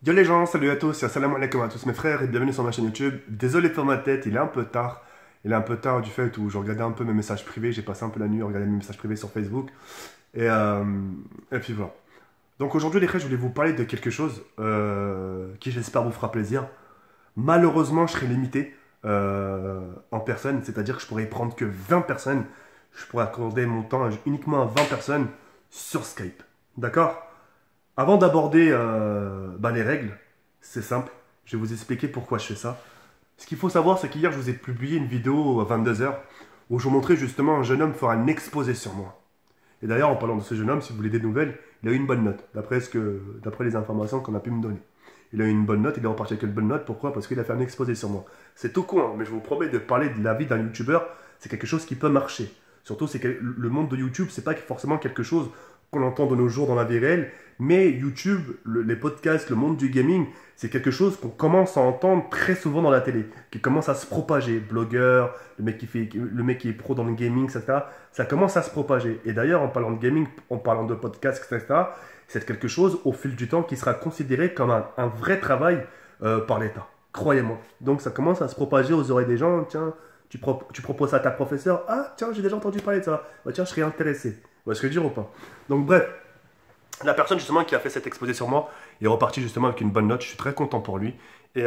Yo les gens, salut à tous, et assalamu alaikum à tous mes frères et bienvenue sur ma chaîne YouTube. Désolé pour ma tête, il est un peu tard. Il est un peu tard du fait où je regardais un peu mes messages privés, j'ai passé un peu la nuit à regarder mes messages privés sur Facebook. Et, euh, et puis voilà. Donc aujourd'hui les frères, je voulais vous parler de quelque chose qui j'espère vous fera plaisir. Malheureusement, je serai limité en personnes, c'est-à-dire que je pourrais prendre que 20 personnes. Je pourrais accorder mon temps uniquement à 20 personnes sur Skype. D'accord? Avant d'aborder les règles, c'est simple, je vais vous expliquer pourquoi je fais ça. Ce qu'il faut savoir, c'est qu'hier, je vous ai publié une vidéo à 22 heures où je vous montrais justement un jeune homme faire un exposé sur moi. Et d'ailleurs, en parlant de ce jeune homme, si vous voulez des nouvelles, il a eu une bonne note, d'après les informations qu'on a pu me donner. Il a eu une bonne note, il est reparti avec une bonne note, pourquoi? Parce qu'il a fait un exposé sur moi. C'est tout con, hein, mais je vous promets de parler de la vie d'un youtubeur, c'est quelque chose qui peut marcher. Surtout, c'est que le monde de YouTube, c'est pas forcément quelque chose qu'on entend de nos jours dans la vie réelle, mais YouTube, les podcasts, le monde du gaming, c'est quelque chose qu'on commence à entendre très souvent dans la télé, qui commence à se propager. Blogueur, le mec qui est pro dans le gaming, etc. Ça commence à se propager. Et d'ailleurs, en parlant de gaming, en parlant de podcasts, etc., c'est quelque chose au fil du temps qui sera considéré comme un vrai travail par l'État. Croyez-moi. Donc ça commence à se propager aux oreilles des gens. Tiens, tu proposes ça à ta professeure. Ah, tiens, j'ai déjà entendu parler de ça. Bah, tiens, je serais intéressé. Vous voyez ce que je veux dire ou pas? Donc bref, la personne justement qui a fait cet exposé sur moi est reparti justement avec une bonne note. Je suis très content pour lui.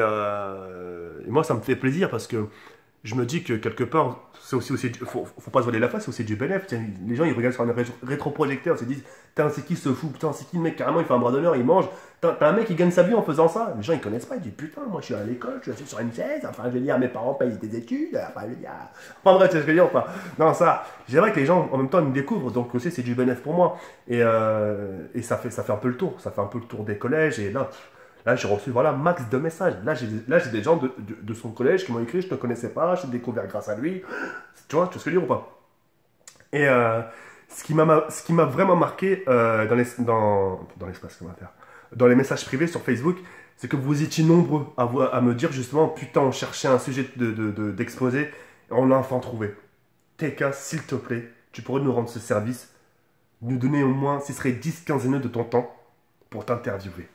Et moi, ça me fait plaisir parce que je me dis que quelque part, c'est aussi faut pas se voiler la face, c'est aussi du bénéfice. Les gens, ils regardent sur un rétroprojecteur, ils se disent, putain, c'est qui ce fou, putain, c'est qui le mec, carrément, il fait un bras d'honneur, il mange. T'as un mec qui gagne sa vie en faisant ça. Les gens, ils connaissent pas, ils disent, putain, moi, je suis à l'école, je suis sur une chaise, enfin, je veux dire, mes parents payent des études, enfin, je veux dire. Enfin, bref, c'est ce que je veux dire, enfin. Non, ça, j'aimerais que les gens, en même temps, ils me découvrent, donc aussi, c'est du bénéfice pour moi. Et ça fait un peu le tour, ça fait un peu le tour des collèges, et là, j'ai reçu voilà, max de messages. Là, j'ai des gens de son collège qui m'ont écrit, je ne te connaissais pas, je t'ai découvert grâce à lui. Tu vois ce que je veux dire ou pas? Et ce qui m'a vraiment marqué dans l'espace qu'on va faire, dans les messages privés sur Facebook, c'est que vous étiez nombreux à me dire justement, putain, on cherchait un sujet d'exposé, et on l'a enfin trouvé. TK, s'il te plaît, tu pourrais nous rendre ce service, nous donner au moins, ce serait 10-15 minutes de ton temps pour t'interviewer.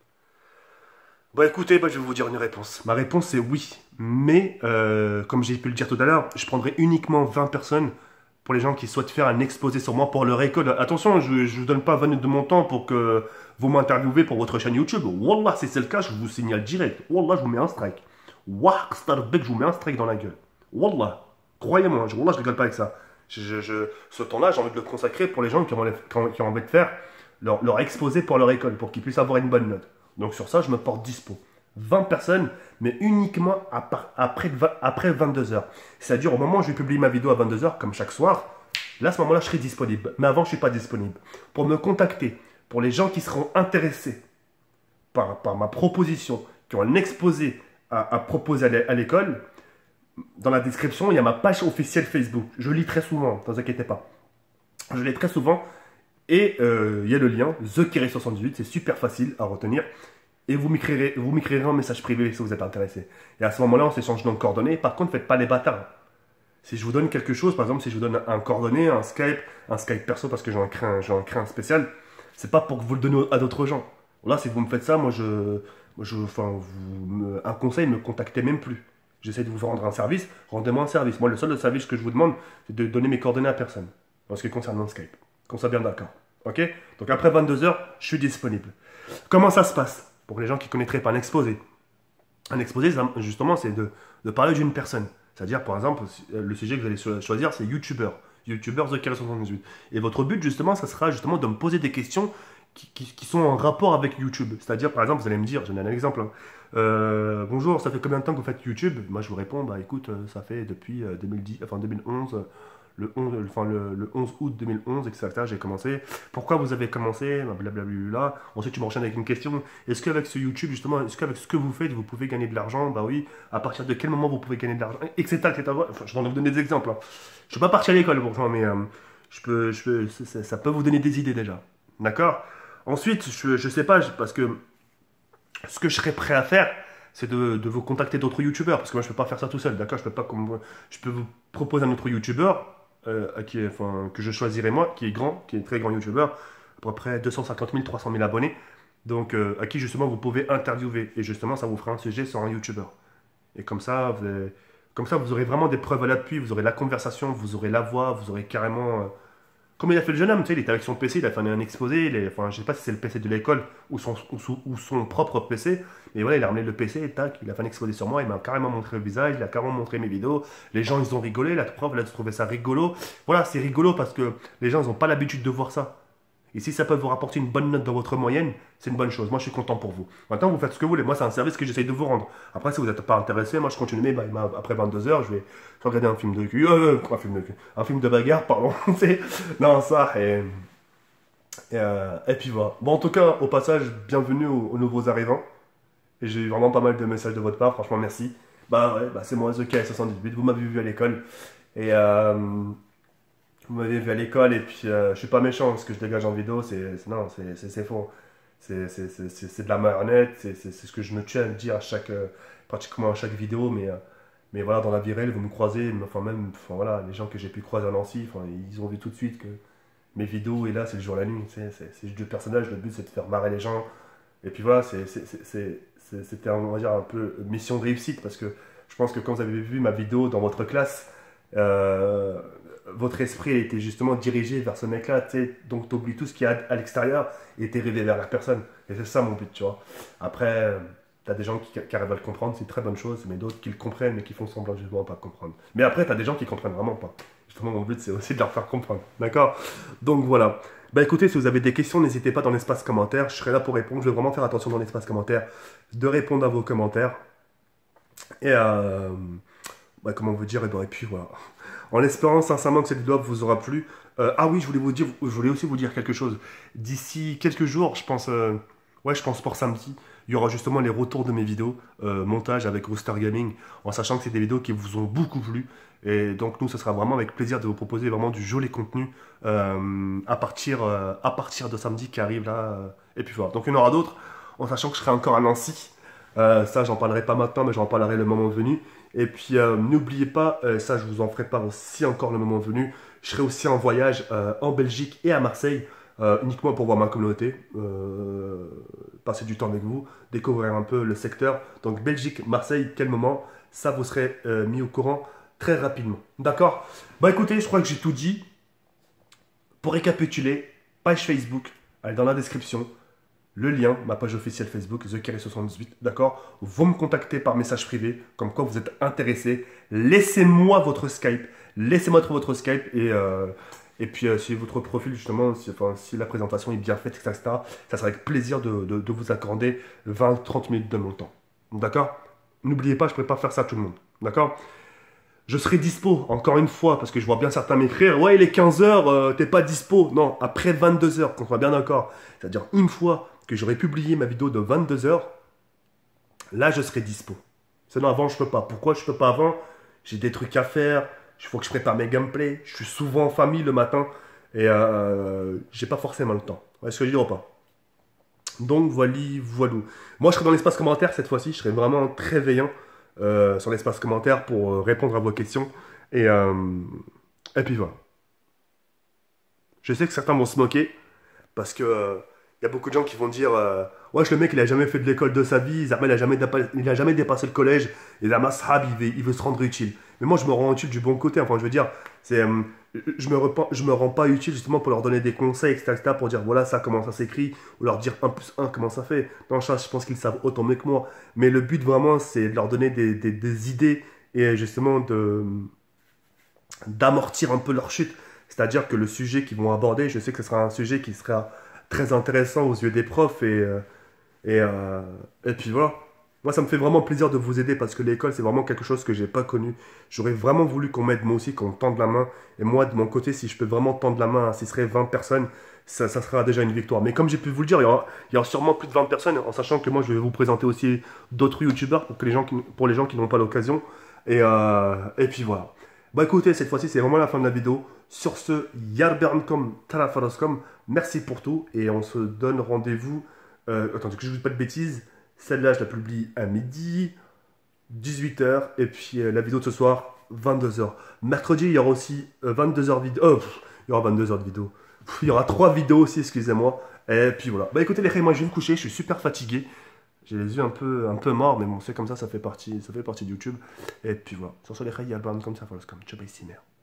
Bah écoutez, je vais vous dire une réponse. Ma réponse c'est oui. Mais, comme j'ai pu le dire tout à l'heure, je prendrai uniquement 20 personnes pour les gens qui souhaitent faire un exposé sur moi pour leur école. Attention, je ne vous donne pas 20 minutes de mon temps pour que vous m'interviewez pour votre chaîne YouTube. Wallah, si c'est le cas, je vous signale direct. Wallah, je vous mets un strike. Wallah, je vous mets un strike dans la gueule. Wallah, croyez-moi, wallah, je rigole pas avec ça. Ce temps-là, j'ai envie de le consacrer pour les gens qui ont envie de faire leur exposé pour leur école, pour qu'ils puissent avoir une bonne note. Donc sur ça, je me porte dispo. 20 personnes, mais uniquement après 22 heures. C'est-à-dire au moment où je vais publier ma vidéo à 22 heures, comme chaque soir, là, à ce moment-là, je serai disponible. Mais avant, je ne suis pas disponible. Pour me contacter, pour les gens qui seront intéressés par ma proposition, qui ont un exposé à proposer à l'école, dans la description, il y a ma page officielle Facebook. Je lis très souvent, ne vous inquiétez pas. Je lis très souvent. Et il y a le lien, TheKiré78, c'est super facile à retenir. Et vous m'écrirez un message privé si vous êtes intéressé. Et à ce moment-là, on s'échange nos coordonnées. Par contre, faites pas les bâtards. Si je vous donne quelque chose, par exemple, si je vous donne un coordonné, un Skype perso parce que j'en crée un spécial, c'est pas pour que vous le donnez à d'autres gens. Là, si vous me faites ça, un conseil, ne me contactez même plus. J'essaie de vous rendre un service, rendez-moi un service. Moi, le seul service que je vous demande, c'est de donner mes coordonnées à personne. En ce qui concerne mon Skype. Qu'on soit bien d'accord. Ok? Donc après 22 heures, je suis disponible. Comment ça se passe? Pour les gens qui connaîtraient pas un exposé. Un exposé, justement, c'est de parler d'une personne. C'est-à-dire, par exemple, le sujet que vous allez choisir, c'est YouTuber. YouTuber TheKiré78. Et votre but, justement, ça sera justement de me poser des questions qui sont en rapport avec YouTube. C'est-à-dire, par exemple, vous allez me dire, je donne un exemple. Hein. Bonjour, ça fait combien de temps que vous faites YouTube? Moi, je vous réponds, bah écoute, ça fait depuis 2011. Le 11 août 2011, etc. J'ai commencé. Pourquoi vous avez commencé? Blablabla. Ensuite, tu m'enchaînes avec une question. Est-ce qu'avec ce YouTube, justement, est-ce qu'avec ce que vous faites, vous pouvez gagner de l'argent? Bah oui. À partir de quel moment vous pouvez gagner de l'argent? Etc. etc. Enfin, je vais vous donner des exemples. Hein. Je ne suis pas parti à l'école pour ça, mais ça peut vous donner des idées déjà. D'accord? Ensuite, je sais pas, parce que ce que je serais prêt à faire, c'est de vous contacter d'autres youtubeurs. Parce que moi, je ne peux pas faire ça tout seul. D'accord? Je peux vous proposer un autre youtubeur que je choisirai moi, qui est très grand youtubeur, à peu près 250 000, 300 000 abonnés. Donc, à qui justement vous pouvez interviewer. Et justement, ça vous fera un sujet sur un YouTuber. Et comme ça, vous aurez vraiment des preuves à l'appui, vous aurez la conversation, vous aurez la voix, vous aurez carrément. Comme il a fait le jeune homme, tu sais, il était avec son PC, il a fait un exposé, enfin, je sais pas si c'est le PC de l'école ou son propre PC, mais voilà, il a ramené le PC, et tac, il a fait un exposé sur moi, il m'a carrément montré le visage, il a carrément montré mes vidéos, les gens ils ont rigolé, la prof elle a trouvé ça rigolo. Voilà, c'est rigolo parce que les gens ils n'ont pas l'habitude de voir ça. Et si ça peut vous rapporter une bonne note dans votre moyenne, c'est une bonne chose. Moi, je suis content pour vous. Maintenant, vous faites ce que vous voulez. Moi, c'est un service que j'essaye de vous rendre. Après, si vous n'êtes pas intéressé, moi, je continue. Mais après 22 heures, je vais regarder un film de cul. Un film de cul. Un film de bagarre, pardon. Non, ça. Et puis voilà. Bon, en tout cas, au passage, bienvenue aux nouveaux arrivants. Et j'ai eu vraiment pas mal de messages de votre part. Franchement, merci. Bah ouais, bah, c'est moi, TheK78. Vous m'avez vu à l'école. Et vous m'avez vu à l'école et puis je suis pas méchant, ce que je dégage en vidéo, non, c'est faux. C'est de la marionnette, c'est ce que je me tiens à dire à pratiquement à chaque vidéo, mais voilà, dans la vie réelle, vous me croisez, enfin voilà, les gens que j'ai pu croiser à Nancy, enfin, ils ont vu tout de suite que mes vidéos, et là, c'est le jour et la nuit, c'est juste du personnage, le but c'est de faire marrer les gens, et puis voilà, c'était, on va dire, un peu mission de réussite, parce que je pense que quand vous avez vu ma vidéo dans votre classe, votre esprit était justement dirigé vers ce mec-là, tu sais, donc tu oublies tout ce qu'il y a à l'extérieur et t'es rêvé vers la personne. Et c'est ça mon but, tu vois. Après, t'as des gens qui arrivent à le comprendre, c'est une très bonne chose, mais d'autres qui le comprennent mais qui font semblant justement pas comprendre. Mais après, t'as des gens qui comprennent vraiment pas. Justement, mon but, c'est aussi de leur faire comprendre. D'accord? Donc voilà. Bah écoutez, si vous avez des questions, n'hésitez pas dans l'espace commentaire. Je serai là pour répondre. Je vais vraiment faire attention dans l'espace commentaire de répondre à vos commentaires. Et bah, comment vous dire, et puis voilà. En espérant sincèrement que cette vidéo vous aura plu. Ah oui, je voulais aussi vous dire quelque chose. D'ici quelques jours, je pense, ouais, je pense pour samedi, il y aura justement les retours de mes vidéos, montage avec Rooster Gaming, en sachant que c'est des vidéos qui vous ont beaucoup plu. Et donc nous, ce sera vraiment avec plaisir de vous proposer vraiment du joli contenu à partir de samedi qui arrive là. Et puis voilà. Donc il y en aura d'autres, en sachant que je serai encore à Nancy. Ça, j'en parlerai pas maintenant, mais j'en parlerai le moment venu. Et puis, n'oubliez pas, ça, je vous en ferai part aussi encore le moment venu. Je serai aussi en voyage en Belgique et à Marseille, uniquement pour voir ma communauté, passer du temps avec vous, découvrir un peu le secteur. Donc, Belgique, Marseille, quel moment? Ça, vous serez mis au courant très rapidement. D'accord? Bah écoutez, je crois que j'ai tout dit. Pour récapituler, page Facebook, elle est dans la description. Le lien, ma page officielle Facebook, TheK78, d'accord? Vous me contactez par message privé, comme quoi vous êtes intéressé. Laissez-moi votre Skype. Laissez-moi votre Skype et puis si votre profil, justement, si la présentation est bien faite, etc., ça sera avec plaisir de vous accorder 20-30 minutes de mon temps. D'accord? N'oubliez pas, je ne pourrais pas faire ça à tout le monde. D'accord? Je serai dispo, encore une fois, parce que je vois bien certains m'écrire. Ouais, il est 15 h, t'es pas dispo. Non, après 22 h, qu'on soit bien d'accord. C'est-à-dire une fois que j'aurai publié ma vidéo de 22 h, là, je serai dispo. Sinon, avant, je peux pas. Pourquoi je peux pas avant? J'ai des trucs à faire. Il faut que je prépare mes gameplays. Je suis souvent en famille le matin. Et j'ai pas forcément le temps. Est-ce que je dis ou pas? Donc, voilou. Moi, je serai dans l'espace commentaire cette fois-ci. Je serai vraiment très veillant. Sur l'espace commentaire pour répondre à vos questions. Et puis voilà. Je sais que certains vont se moquer parce que y a beaucoup de gens qui vont dire ouais, le mec il a jamais fait de l'école de sa vie, il a jamais dépassé le collège, et la Mashab il veut se rendre utile. Mais moi je me rends utile du bon côté, enfin je veux dire, je me rends pas utile justement pour leur donner des conseils, etc., pour dire voilà ça comment ça s'écrit, ou leur dire 1 + 1 comment ça fait. Non, ça je pense qu'ils savent autant mieux que moi. Mais le but vraiment c'est de leur donner des idées et justement d'amortir un peu leur chute. C'est-à-dire que le sujet qu'ils vont aborder, je sais que ce sera un sujet qui sera très intéressant aux yeux des profs et puis voilà. Moi, ça me fait vraiment plaisir de vous aider parce que l'école, c'est vraiment quelque chose que j'ai pas connu. J'aurais vraiment voulu qu'on m'aide moi aussi, qu'on me tende la main. Et moi, de mon côté, si je peux vraiment tendre la main, si ce serait 20 personnes, ça sera déjà une victoire. Mais comme j'ai pu vous le dire, il y aura sûrement plus de 20 personnes, en sachant que moi, je vais vous présenter aussi d'autres youtubeurs pour les gens qui n'ont pas l'occasion. Et puis voilà. Bah écoutez, cette fois-ci, c'est vraiment la fin de la vidéo. Sur ce, Yarbernkom, Talafaroskom, merci pour tout. Et on se donne rendez-vous. Attendez, que je ne vous dise pas de bêtises. Celle-là, je la publie à midi, 18 h. Et puis la vidéo de ce soir, 22 h. Mercredi, il y aura aussi 22 h vidéo. Il y aura 22 h de vidéo. Il y aura 3 vidéos aussi, excusez-moi. Et puis voilà. Bah écoutez les gars, moi je vais me coucher, je suis super fatigué. J'ai les yeux un peu morts, mais bon, c'est comme ça fait partie de YouTube. Et puis voilà. Sur ce les gars, il y a le comme ça, voilà, comme ciao, bye,